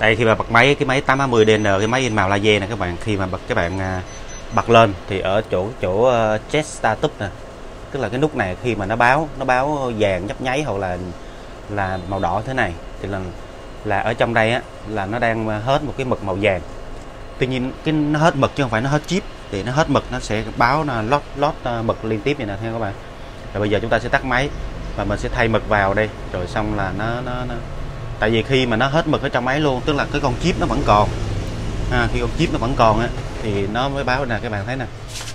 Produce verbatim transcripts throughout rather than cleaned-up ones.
Đây khi mà bật máy cái máy tám ba mươi đê en, cái máy in màu laser này các bạn, khi mà bật các bạn à, bật lên thì ở chỗ chỗ uh, Jet Status nè, tức là cái nút này khi mà nó báo nó báo vàng nhấp nháy hoặc là là màu đỏ thế này thì là là ở trong đây á là nó đang hết một cái mực màu vàng. Tuy nhiên cái nó hết mực chứ không phải nó hết chip, thì nó hết mực nó sẽ báo là lót lót mực liên tiếp vậy nè theo các bạn. Rồi bây giờ chúng ta sẽ tắt máy và mình sẽ thay mực vào đây, rồi xong là nó nó, nó... tại vì khi mà nó hết mực ở trong máy luôn, tức là cái con chip nó vẫn còn à, khi con chip nó vẫn còn á thì nó mới báo nè các bạn thấy nè.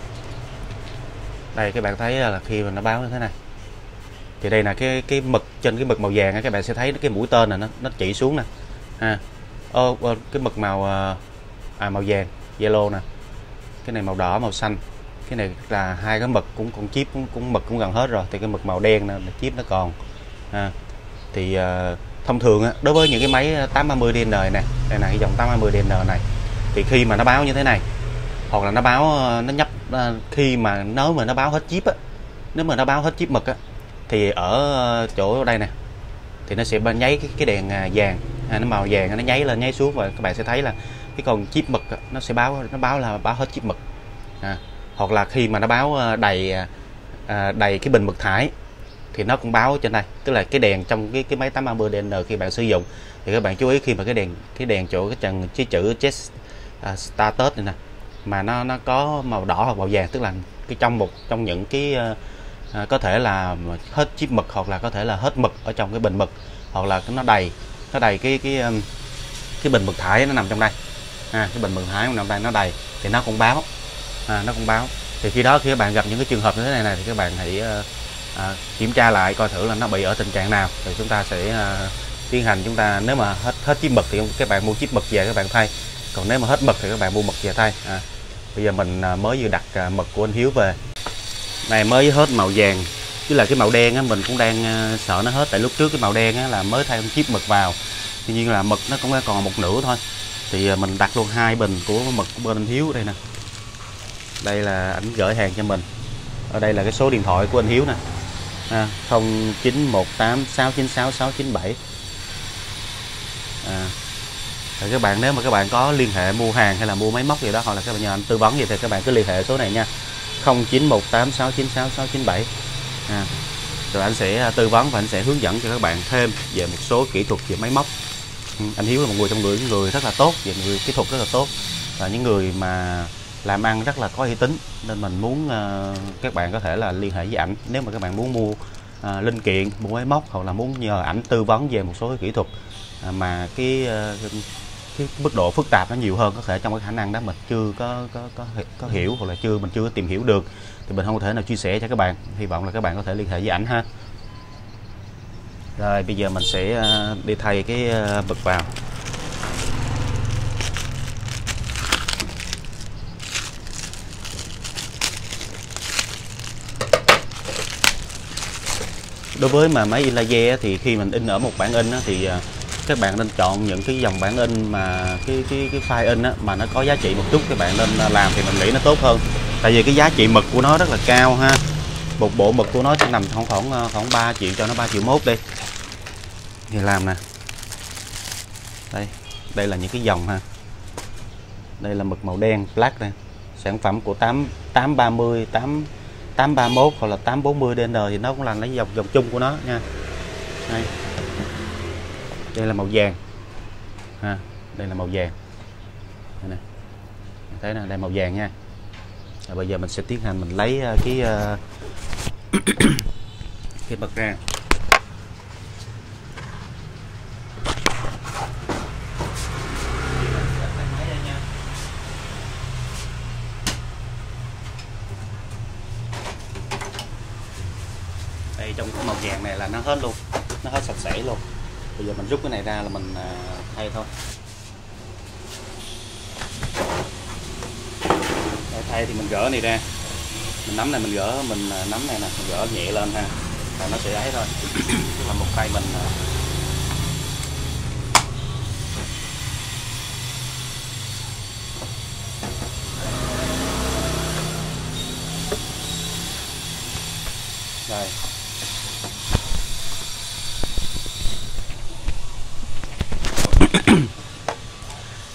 Đây các bạn thấy là khi mà nó báo như thế này thì đây là cái cái mực trên cái mực màu vàng á, các bạn sẽ thấy cái mũi tên này nó nó chỉ xuống nè ha. Ô, ô, cái mực màu à, màu vàng yellow nè, cái này màu đỏ màu xanh, cái này là hai cái mực cũng con chip cũng, cũng mực cũng gần hết rồi, thì cái mực màu đen nè chip nó còn ha. Thì uh, thông thường á, đối với những cái máy tám ba mươi đê en này nè, đây là cái dòng tám ba mươi đê en này, thì khi mà nó báo như thế này hoặc là nó báo nó nhấp khi mà nếu mà nó báo hết chip á, nếu mà nó báo hết chip mực á thì ở chỗ đây nè thì nó sẽ nháy cái, cái đèn vàng à, nó màu vàng nó nháy lên nháy xuống, và các bạn sẽ thấy là cái con chip mực á, nó sẽ báo nó báo là báo hết chip mực à. Hoặc là khi mà nó báo đầy à, đầy cái bình mực thải thì nó cũng báo trên đây, tức là cái đèn trong cái cái máy tám ba mươi đê en khi bạn sử dụng thì các bạn chú ý khi mà cái đèn cái đèn chỗ cái trần cái chữ Jet uh, Status này nè mà nó nó có màu đỏ hoặc màu vàng, tức là cái trong một trong những cái uh, uh, có thể là hết chip mực hoặc là có thể là hết mực ở trong cái bình mực, hoặc là nó đầy nó đầy cái cái um, cái bình mực thải nó nằm trong đây à, cái bình mực thải nằm đây nó đầy thì nó cũng báo à, nó cũng báo. Thì khi đó khi các bạn gặp những cái trường hợp như thế này này thì các bạn hãy uh, À, kiểm tra lại coi thử là nó bị ở tình trạng nào, rồi chúng ta sẽ à, tiến hành chúng ta nếu mà hết hết chip mực thì các bạn mua chip mực về các bạn thay, còn nếu mà hết mực thì các bạn mua mực về thay à. Bây giờ mình à, mới vừa đặt à, mực của anh Hiếu về này, mới hết màu vàng, chứ là cái màu đen á mình cũng đang à, sợ nó hết, tại lúc trước cái màu đen á là mới thay chip mực vào, tuy nhiên là mực nó cũng còn một nửa thôi, thì à, mình đặt luôn hai bình của mực của bên anh Hiếu đây nè. Đây là ảnh gửi hàng cho mình, ở đây là cái số điện thoại của anh Hiếu nè à, không chín một tám sáu chín sáu sáu chín bảy à. Rồi các bạn nếu mà các bạn có liên hệ mua hàng hay là mua máy móc gì đó, hoặc là các bạn nhờ anh tư vấn gì thì các bạn cứ liên hệ số này nha, không chín một tám sáu chín sáu sáu chín bảy à. Rồi anh sẽ tư vấn và anh sẽ hướng dẫn cho các bạn thêm về một số kỹ thuật về máy móc. Anh Hiếu là một người trong người người rất là tốt về người kỹ thuật rất là tốt, và những người mà làm ăn rất là có uy tín, nên mình muốn uh, các bạn có thể là liên hệ với ảnh nếu mà các bạn muốn mua uh, linh kiện, mua máy móc, hoặc là muốn nhờ ảnh tư vấn về một số cái kỹ thuật uh, mà cái, uh, cái mức độ phức tạp nó nhiều hơn, có thể trong cái khả năng đó mình chưa có có có, có hiểu, hoặc là chưa mình chưa có tìm hiểu được thì mình không có thể nào chia sẻ cho các bạn. Hy vọng là các bạn có thể liên hệ với ảnh ha. Rồi bây giờ mình sẽ uh, đi thay cái uh, mực vào. Đối với mà máy in laser thì khi mình in ở một bản in thì các bạn nên chọn những cái dòng bản in mà cái cái cái file in mà nó có giá trị một chút, các bạn nên làm thì mình nghĩ nó tốt hơn. Tại vì cái giá trị mực của nó rất là cao ha. Một bộ mực của nó sẽ nằm khoảng khoảng khoảng ba triệu, cho nó ba triệu mốt đi. Thì làm nè. Đây, đây là những cái dòng ha. Đây là mực màu đen black đây. Sản phẩm của tám tám ba mươi, tám tám ba mốt hoặc là tám bốn mươi đê en thì nó cũng là lấy dòng dòng chung của nó nha. Đây, đây là màu vàng ha, đây là màu vàng đây nè, thấy nè, đây màu vàng nha. Rồi bây giờ mình sẽ tiến hành mình lấy cái cái mực ra. Đây trong cái màu vàng này là nó hết luôn, nó hết sạch sẽ luôn. Bây giờ mình rút cái này ra là mình thay thôi. Để thay thì mình gỡ này ra, mình nắm này mình gỡ, mình nắm này nè, mình gỡ nhẹ lên ha, là nó sẽ ấy thôi. Tức là một tay mình đây.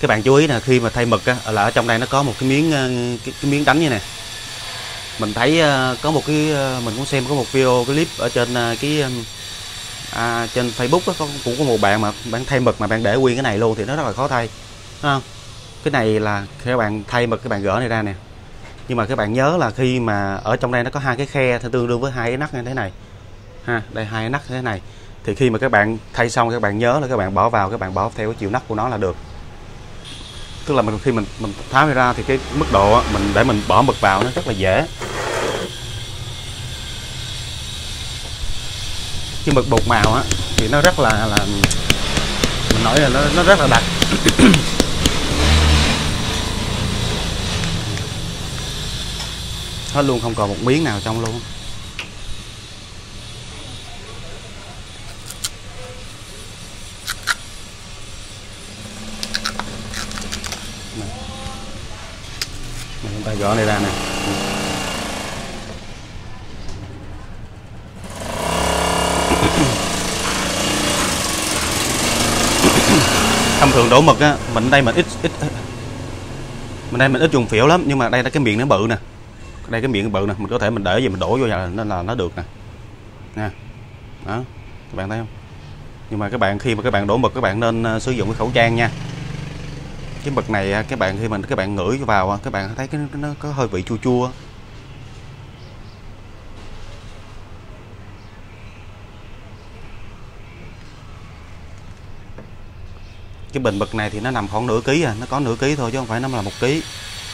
Các bạn chú ý là khi mà thay mực á, là ở trong đây nó có một cái miếng cái, cái miếng đánh như này. Mình thấy có một cái mình cũng xem có một video clip ở trên cái à, trên Facebook á, có, cũng có một bạn mà bạn thay mực mà bạn để nguyên cái này luôn thì nó rất là khó thay, đúng không? Cái này là các bạn thay mực, các bạn gỡ này ra nè, nhưng mà các bạn nhớ là khi mà ở trong đây nó có hai cái khe tương đương với hai cái nắp như thế này ha, đây hai cái nắp như thế này, thì khi mà các bạn thay xong các bạn nhớ là các bạn bỏ vào, các bạn bỏ theo cái chiều nắp của nó là được. Tức là mình khi mình mình tháo ra thì cái mức độ mình để mình bỏ mực vào nó rất là dễ. Cái mực bột màu á thì nó rất là là mình nói là nó nó rất là đặc. Hết luôn, không còn một miếng nào trong luôn. Này. Này, chúng ta gỡ này ra nè. Thông thường đổ mực á, mình đây mình ít ít mình đây mình ít dùng phễu lắm, nhưng mà đây là cái miệng nó bự nè, đây cái miệng bự nè, mình có thể mình để gì mình đổ vô là nên là nó được nè, nha, đó, các bạn thấy không? Nhưng mà các bạn khi mà các bạn đổ mực các bạn nên sử dụng cái khẩu trang nha. Cái mực này các bạn khi mình các bạn ngửi vào các bạn thấy cái nó có hơi vị chua chua. Cái bình mực này thì nó nằm khoảng nửa ký à, nó có nửa ký thôi chứ không phải nó là một ký.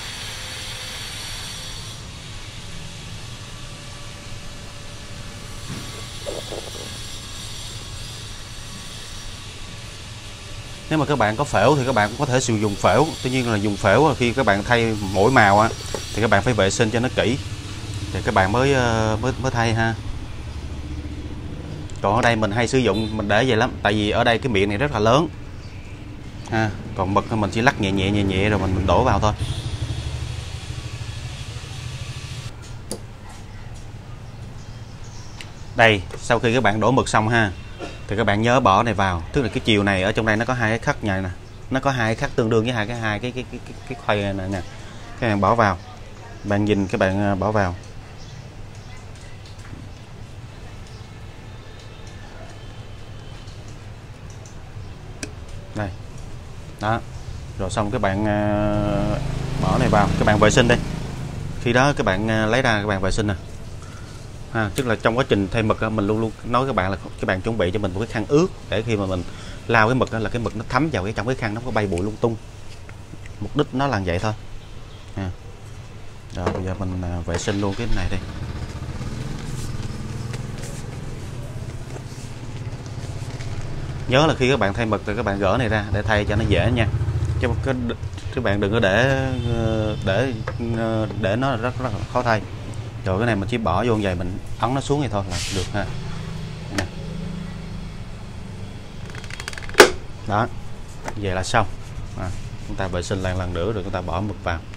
Nếu mà các bạn có phễu thì các bạn cũng có thể sử dụng phễu, tuy nhiên là dùng phễu khi các bạn thay mỗi màu á thì các bạn phải vệ sinh cho nó kỹ thì các bạn mới mới, mới thay ha. Còn ở đây mình hay sử dụng mình để vậy lắm, tại vì ở đây cái miệng này rất là lớn ha. Còn mực mình chỉ lắc nhẹ nhẹ nhẹ nhẹ rồi mình, mình đổ vào thôi. Đây, sau khi các bạn đổ mực xong ha thì các bạn nhớ bỏ này vào, tức là cái chiều này ở trong đây nó có hai cái khắc này nè, nó có hai cái khắc tương đương với hai cái hai cái cái cái cái, cái khoay này nè, các bạn bỏ vào, bạn nhìn các bạn bỏ vào. Đây, đó, rồi xong các bạn bỏ này vào, các bạn vệ sinh đây. Khi đó các bạn lấy ra các bạn vệ sinh nè. À, tức là trong quá trình thay mực mình luôn luôn nói các bạn là các bạn chuẩn bị cho mình một cái khăn ướt để khi mà mình lao cái mực là cái mực nó thấm vào cái trong cái khăn, nó có bay bụi lung tung, mục đích nó là vậy thôi à. Rồi bây giờ mình vệ sinh luôn cái này đi. Nhớ là khi các bạn thay mực thì các bạn gỡ này ra để thay cho nó dễ nha, chứ các bạn đừng có để để để nó rất rất là khó thay. Rồi cái này mình chỉ bỏ vô vậy mình ấn nó xuống vậy thôi là được ha. Đó, vậy là xong à, chúng ta vệ sinh lại lần nữa rồi chúng ta bỏ mực vào.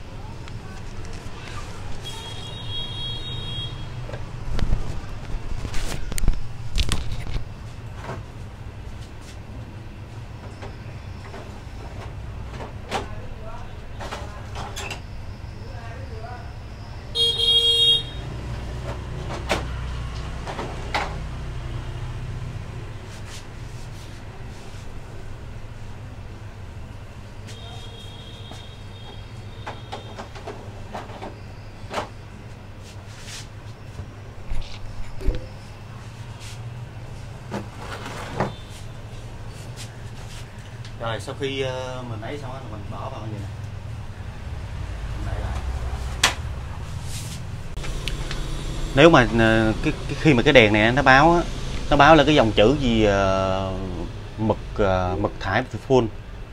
Rồi sau khi uh, mình ấy xong mình bỏ vào như này. Mình lại. Nếu mà uh, cái, cái khi mà cái đèn này nó báo á, nó báo là cái dòng chữ gì uh, mực uh, mực thải full.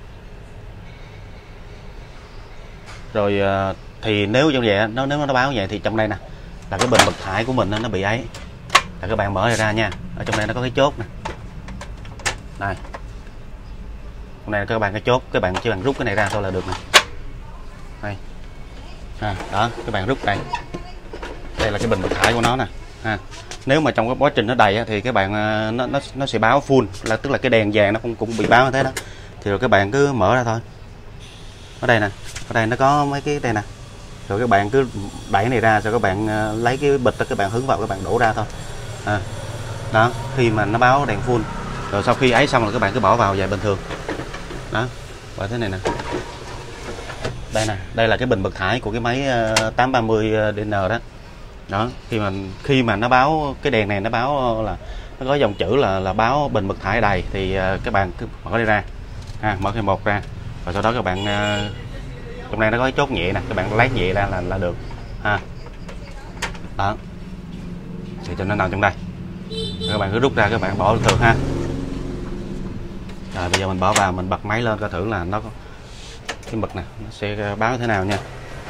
Rồi uh, thì nếu như vậy nó nếu nó báo vậy thì trong đây nè là cái bình mực thải của mình nó bị ấy. Là các bạn mở ra nha. Ở trong đây nó có cái chốt nè. Đây. Này các bạn cái chốt, các bạn chỉ bằng rút cái này ra thôi là được nè. Đây. À, đó, các bạn rút đây. Đây là cái bình mực thải của nó nè. Ha. Nếu mà trong cái quá trình nó đầy thì các bạn nó nó nó sẽ báo full, là tức là cái đèn vàng nó cũng cũng bị báo như thế đó. Thì rồi các bạn cứ mở ra thôi. Ở đây nè, ở đây nó có mấy cái đây nè, rồi các bạn cứ đẩy này ra, rồi các bạn lấy cái bịch đó, các bạn hứng vào, các bạn đổ ra thôi. À, đó, khi mà nó báo đèn full, rồi sau khi ấy xong rồi các bạn cứ bỏ vào vài bình thường. Đó, và thế này nè. Đây nè, đây là cái bình bật thải của cái máy tám ba mươi D N đó. Đó, khi mà khi mà nó báo cái đèn này, nó báo là nó có dòng chữ là là báo bình bật thải đầy, thì các bạn cứ mở đây ra, ha, mở cái một ra, rồi sau đó các bạn trong đây nó có cái chốt nhẹ nè, các bạn lấy nhẹ ra là là được, ha. Đó, thì cho nó nằm trong đây, các bạn cứ rút ra, các bạn bỏ thường, ha. Rồi bây giờ mình bỏ vào, mình bật máy lên coi thử là nó có cái mực nè, nó sẽ báo thế nào nha.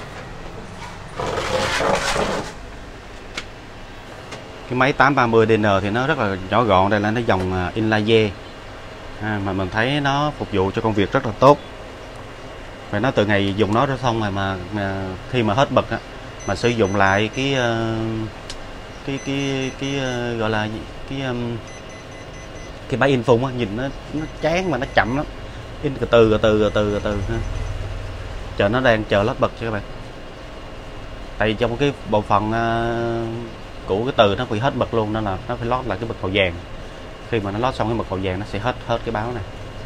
Cái máy tám ba mươi D N thì nó rất là nhỏ gọn, đây là nó dòng Inlaser, à, mà mình thấy nó phục vụ cho công việc rất là tốt. Và nó từ ngày dùng nó ra xong rồi mà à, khi mà hết bật á, mà sử dụng lại cái cái cái cái, cái gọi là cái cái máy in phun á, nhìn nó nó chán mà nó chậm lắm, in từ từ từ từ từ ha. Chờ nó đang chờ lót bật cho các bạn. Tại vì trong cái bộ phận uh, của cái từ nó bị hết bật luôn, nên là nó phải lót lại cái bật màu vàng. Khi mà nó lót xong cái mực màu vàng nó sẽ hết hết cái báo này.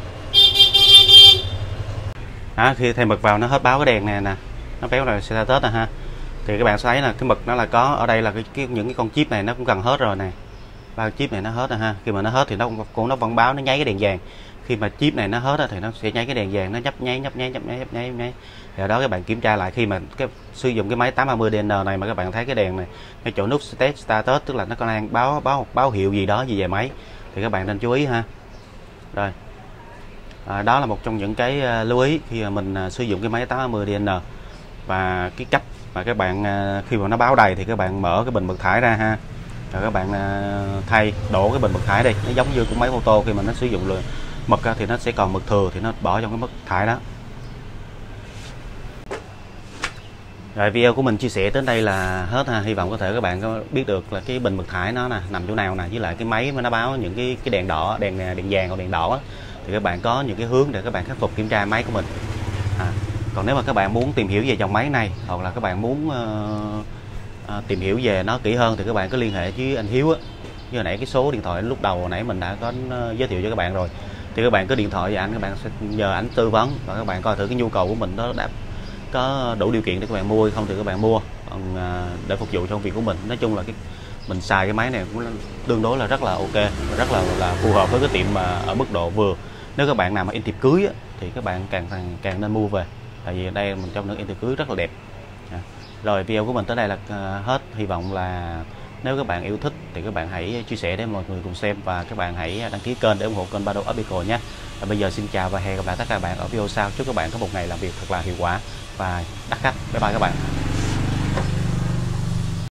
Đó, khi thêm mực vào nó hết báo cái đèn này nè, nó béo là xe Tết nè, ha. Thì các bạn sẽ thấy là cái mực nó là có ở đây là cái, cái những cái con chip này nó cũng gần hết rồi nè. Ba chip này nó hết rồi, ha. Khi mà nó hết thì nó cũng nó vẫn báo, nó nháy cái đèn vàng. Khi mà chip này nó hết thì nó sẽ nháy cái đèn vàng, nó nhấp nháy nhấp nháy nhấp nháy nhấp nháy nhấp nháy. Rồi đó, các bạn kiểm tra lại khi mà cái sử dụng cái máy tám ba mươi D N này mà các bạn thấy cái đèn này, cái chỗ nút test status, tức là nó có đang báo báo báo hiệu gì đó gì về máy, thì các bạn nên chú ý, ha. Rồi, à, đó là một trong những cái uh, lưu ý khi mà mình uh, sử dụng cái máy tám ba mươi D N. Và cái cách mà các bạn uh, khi mà nó báo đầy thì các bạn mở cái bình bật thải ra, ha. Rồi các bạn uh, thay đổ cái bình bật thải đi, nó giống như của máy ô tô, khi mà nó sử dụng là mực thì nó sẽ còn mực thừa thì nó bỏ trong cái mực thải đó. Rồi, video của mình chia sẻ đến đây là hết, ha. Hy vọng có thể các bạn có biết được là cái bình bật thải nó nè nằm chỗ nào nè, với lại cái máy mà nó báo những cái cái đèn đỏ, đèn đèn vàng hoặc đèn đỏ á, thì các bạn có những cái hướng để các bạn khắc phục kiểm tra máy của mình. À, còn nếu mà các bạn muốn tìm hiểu về dòng máy này, hoặc là các bạn muốn uh, uh, tìm hiểu về nó kỹ hơn, thì các bạn cứ liên hệ với anh Hiếu á, như hồi nãy cái số điện thoại lúc đầu hồi nãy mình đã có uh, giới thiệu cho các bạn rồi. Thì các bạn cứ điện thoại về anh, các bạn sẽ nhờ anh tư vấn và các bạn coi thử cái nhu cầu của mình đó đáp có đủ điều kiện để các bạn mua hay không thì các bạn mua. Còn uh, để phục vụ cho công việc của mình, nói chung là cái mình xài cái máy này cũng tương đối là rất là ok, rất là là phù hợp với cái tiệm mà ở mức độ vừa. Nếu các bạn nào mà in tiệc cưới á, thì các bạn càng càng càng nên mua về, tại vì đây mình trong những in tiệc cưới rất là đẹp. À, rồi video của mình tới đây là uh, hết. Hy vọng là nếu các bạn yêu thích thì các bạn hãy chia sẻ để mọi người cùng xem, và các bạn hãy đăng ký kênh để ủng hộ kênh Bado Optical nhé. Và bây giờ xin chào và hẹn gặp lại tất cả các bạn ở video sau. Chúc các bạn có một ngày làm việc thật là hiệu quả và đắt khách. Bye bye các bạn.